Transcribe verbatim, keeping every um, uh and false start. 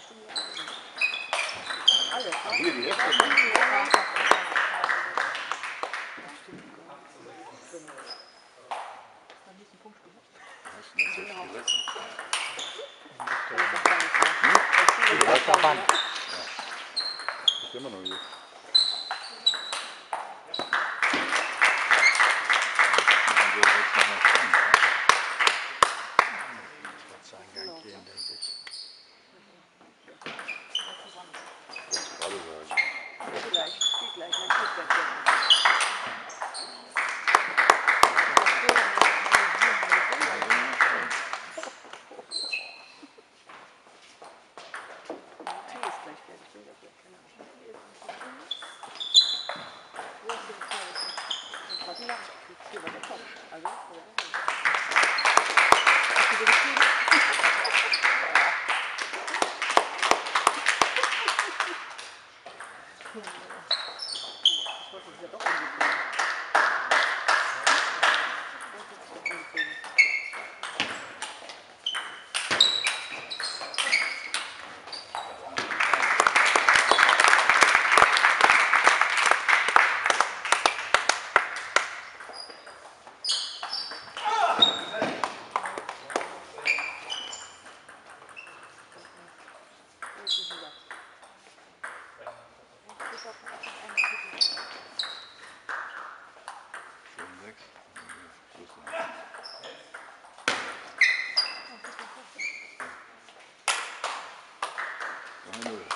Alle. Ah, hier die Hälfte. Ich immer noch hier. Eingang gehen, denke ich. Gerade sagen. Vielleicht, geht gleich, dann geht gleich. Tee ist gleich fertig, bin ich gleich, keine Ahnung. Was denn da? Hier war der Kopf. Also, hast du so geschrieben? Ich wollte es ja doch umgekriegen. Eine